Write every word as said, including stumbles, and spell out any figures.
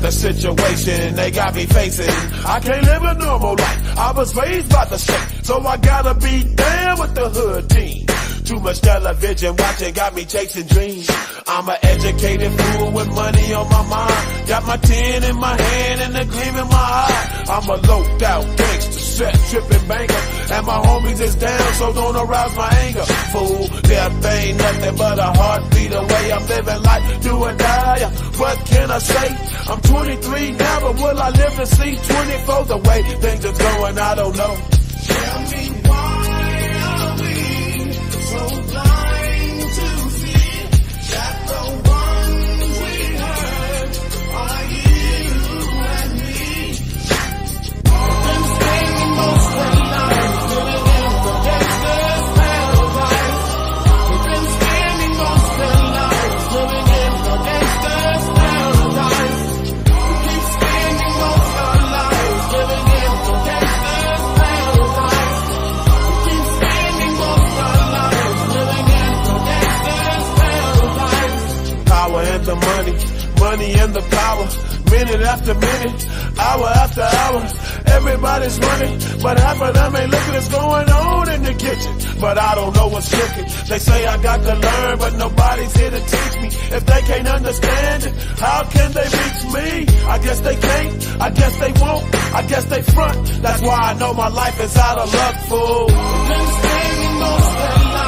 the situation they got me facing. I can't live a normal life, I was raised by the state, so I gotta be down with the hood team. Too much television watching got me chasing dreams. I'm an educated fool with money on my mind. Got my tin in my hand and a gleam in my eye. I'm a loped out gangster, set tripping banker, and my homies is down, so don't arouse my anger. Fool, death ain't nothing but a heartbeat away. I'm living life, do or die. What can I say? I'm twenty-three now, but will I live to see twenty-four? The way things are going, I don't know. Tell me why are we so blind to see that the ones we hurt are you and me? Been spending most of our lives living in the gangster's paradise. We've been spending most of our lives living in the gangster's paradise. We keep spending most of our lives living in the gangster's paradise. We keep spending most of our lives living in the gangster's paradise. Power and the money, money and the power. Minute after minute, hour after hour, everybody's running, but half of them ain't looking what's going on in the kitchen. But I don't know what's cooking. They say I got to learn, but nobody's here to teach me. If they can't understand it, how can they reach me? I guess they can't, I guess they won't, I guess they front. That's why I know my life is out of luck, fool. Been spending most of our lives